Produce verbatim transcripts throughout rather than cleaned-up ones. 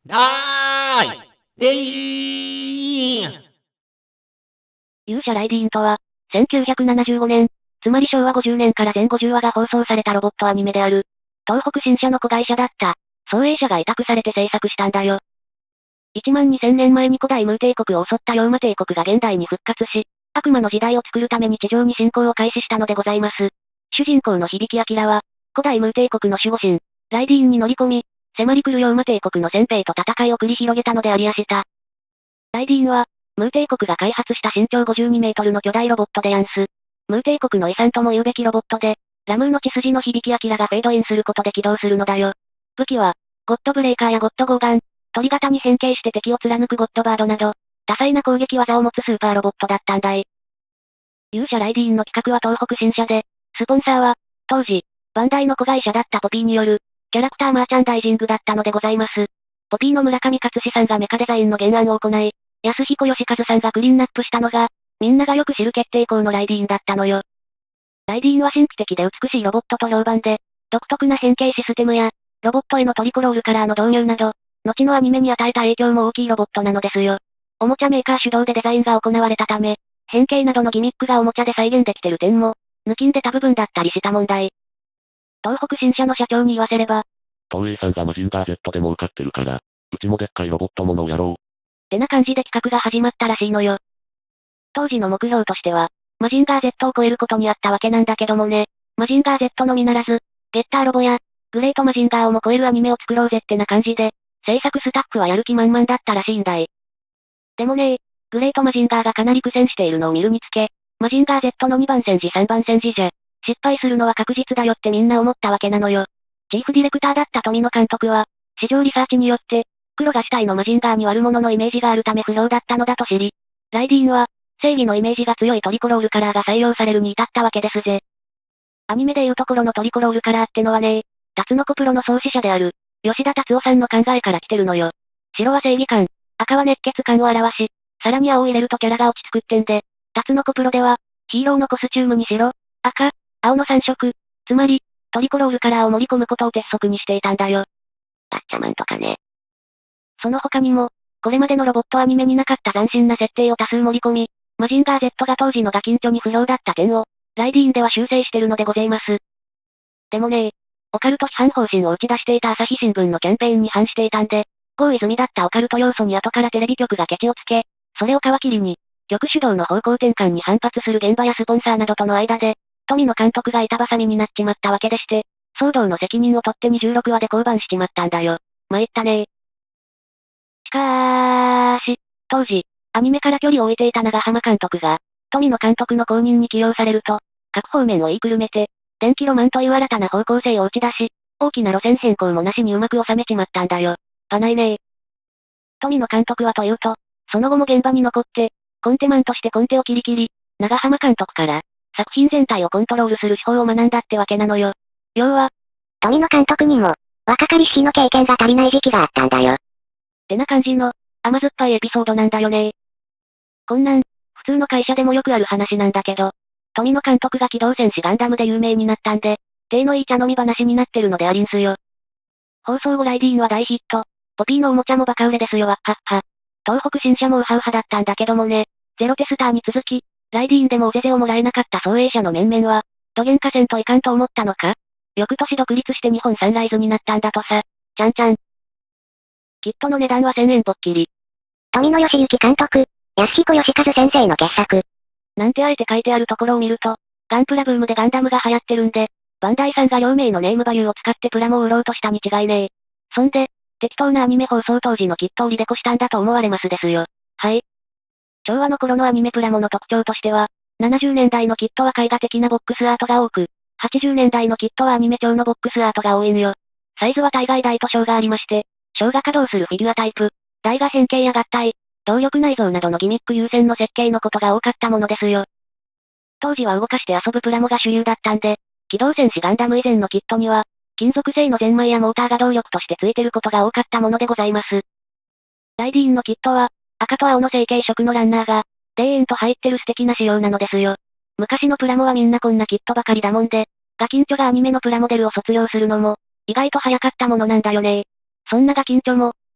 だーいでいーん勇者ライディーンとは、せんきゅうひゃくななじゅうごねん、つまりしょうわごじゅうねんから全ごじゅうわが放送されたロボットアニメである。東北新社の子会社だった、創営者が委託されて制作したんだよ。いちまんにせんねんまえに古代ムー帝国を襲ったローマ帝国が現代に復活し、悪魔の時代を作るために地上に侵攻を開始したのでございます。主人公の響明は、古代ムー帝国の守護神、ライディーンに乗り込み、迫り来るローマ帝国の先兵と戦いを繰り広げたのでありやした。ライディーンは、ムー帝国が開発した身長ごじゅうにメートルの巨大ロボットでやんす。ムー帝国の遺産とも言うべきロボットで、ラムーの血筋の響明がフェードインすることで起動するのだよ。武器は、ゴッドブレーカーやゴッドゴーガン、鳥型に変形して敵を貫くゴッドバードなど、多彩な攻撃技を持つスーパーロボットだったんだい。勇者ライディーンの企画は東北新社で、スポンサーは、当時、バンダイの子会社だったポピーによる、キャラクターマーチャンダイジングだったのでございます。ポピーの村上勝志さんがメカデザインの原案を行い、安彦義和さんがクリーンナップしたのが、みんながよく知る決定校のライディーンだったのよ。ライディーンは神秘的で美しいロボットと評判で、独特な変形システムや、ロボットへのトリコロールカラーの導入など、後のアニメに与えた影響も大きいロボットなのですよ。おもちゃメーカー主導でデザインが行われたため、変形などのギミックがおもちゃで再現できてる点も、抜きんでた部分だったりした問題。東北新社の社長に言わせれば、 東映さんがマジンガー Z で儲かってるから、うちもでっかいロボットものをやろう。 ってな感じで企画が始まったらしいのよ。当時の目標としては、マジンガー Z を超えることにあったわけなんだけどもね、マジンガー Z のみならず、ゲッターロボや、グレートマジンガーをも超えるアニメを作ろうぜってな感じで、制作スタッフはやる気満々だったらしいんだい。でもね、グレートマジンガーがかなり苦戦しているのを見るにつけ、マジンガー Z のにばん戦時さんばん戦時じゃ、失敗するのは確実だよってみんな思ったわけなのよ。チーフディレクターだった富野監督は、市場リサーチによって、黒が主体のマジンガーに悪者のイメージがあるため不評だったのだと知り、ライディーンは、正義のイメージが強いトリコロールカラーが採用されるに至ったわけですぜ。アニメでいうところのトリコロールカラーってのはね、タツノコプロの創始者である、吉田達夫さんの考えから来てるのよ。白は正義感、赤は熱血感を表し、さらに青を入れるとキャラが落ち着くってんで、タツノコプロでは、ヒーローのコスチュームに白、赤、青のさん色、つまり、トリコロールカラーを盛り込むことを鉄則にしていたんだよ。 タッチャマンとかね。 その他にも、これまでのロボットアニメになかった斬新な設定を多数盛り込み、マジンガー Z が当時のガキンチョに不評だった点を、ライディーンでは修正してるのでございます。でもね、オカルト批判方針を打ち出していた朝日新聞のキャンペーンに反していたんで、合意済みだったオカルト要素に後からテレビ局がケチをつけ、それを皮切りに、局主導の方向転換に反発する現場やスポンサーなどとの間で、富野監督が板挟みになっちまったわけでして、騒動の責任を取ってにじゅうろくわで降板しちまったんだよ。参ったねー。しかーし、当時、アニメから距離を置いていた長浜監督が、富野監督の後任に起用されると、各方面を言いくるめて、電気ロマンという新たな方向性を打ち出し、大きな路線変更もなしにうまく収めちまったんだよ。あないねー。富野監督はというと、その後も現場に残って、コンテマンとしてコンテを切り切り、長浜監督から、作品全体をコントロールする手法を学んだってわけなのよ。要は、 富野監督にも、若かりし日の経験が足りない時期があったんだよ。 ってな感じの、甘酸っぱいエピソードなんだよね。こんなん、普通の会社でもよくある話なんだけど、富野監督が機動戦士ガンダムで有名になったんで、手のいい茶飲み話になってるのでありんすよ。放送後ライディーンは大ヒット。ポピーのおもちゃもバカ売れですよわっはっは。東北新社もウハウハだったんだけどもね、ゼロテスターに続き、ライディーンでもおぜぜをもらえなかった創営者の面々は、どげんかせんといかんと思ったのか？翌年独立して日本サンライズになったんだとさ。ちゃんちゃん。キットの値段はせんえんぽっきり。 富野義行監督、安彦義和先生の傑作。 なんてあえて書いてあるところを見ると、ガンプラブームでガンダムが流行ってるんで、バンダイさんが両名のネームバリューを使ってプラモを売ろうとしたに違いねえ。そんで、適当なアニメ放送当時のキットをリデコしたんだと思われますですよ。はい。昭和の頃のアニメプラモの特徴としては、ななじゅうねんだいのキットは絵画的なボックスアートが多く、はちじゅうねんだいのキットはアニメ調のボックスアートが多いんよ。サイズは大概大と小がありまして、小が稼働するフィギュアタイプ、大が変形や合体、動力内蔵などのギミック優先の設計のことが多かったものですよ。当時は動かして遊ぶプラモが主流だったんで、機動戦士ガンダム以前のキットには、金属製のゼンマイやモーターが動力としてついてることが多かったものでございます。ライディーンのキットは、赤と青の成型色のランナーが、デーエンと入ってる素敵な仕様なのですよ。昔のプラモはみんなこんなキットばかりだもんで、ガキンチョがアニメのプラモデルを卒業するのも、意外と早かったものなんだよね。そんなガキンチョも、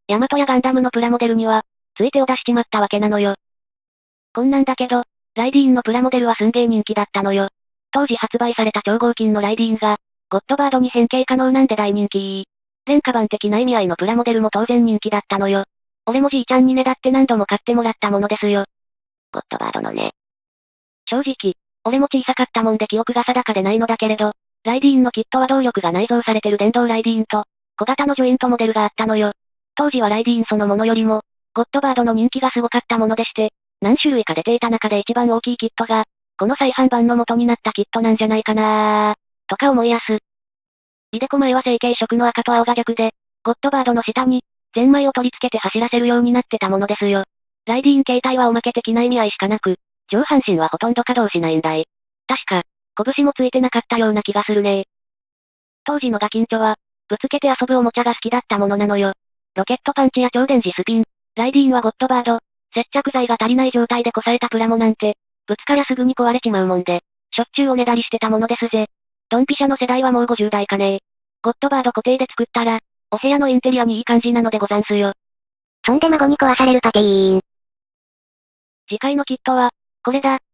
ヤマトやガンダムのプラモデルには、つい手を出しちまったわけなのよ。こんなんだけど、ライディーンのプラモデルはすんげー人気だったのよ。当時発売された超合金のライディーンが、ゴッドバードに変形可能なんで大人気。廉価版的な意味合いのプラモデルも当然人気だったのよ。俺もじいちゃんにねだって何度も買ってもらったものですよ。 ゴッドバードのね。 正直、俺も小さかったもんで記憶が定かでないのだけれど、ライディーンのキットは動力が内蔵されてる電動ライディーンと、小型のジョイントモデルがあったのよ。当時はライディーンそのものよりも、ゴッドバードの人気がすごかったものでして、何種類か出ていた中で一番大きいキットが、この再販版の元になったキットなんじゃないかなー、とか思いやす。イデコ前は成型色の赤と青が逆で、ゴッドバードの下に、ゼンマイを取り付けて走らせるようになってたものですよ。ライディーン形態はおまけ的な意味合いしかなく、上半身はほとんど稼働しないんだい。確か、拳もついてなかったような気がするね。当時のガキンチョは、ぶつけて遊ぶおもちゃが好きだったものなのよ。ロケットパンチや超電磁スピン、ライディーンはゴッドバード、接着剤が足りない状態でこさえたプラモなんて、ぶつからすぐに壊れちまうもんで、しょっちゅうおねだりしてたものですぜ。ドンピシャの世代はもうごじゅう代かね。ゴッドバード固定で作ったら、お部屋のインテリアにいい感じなのでござんすよ。 そんで孫に壊されるパティーン。 次回のキットは、これだ。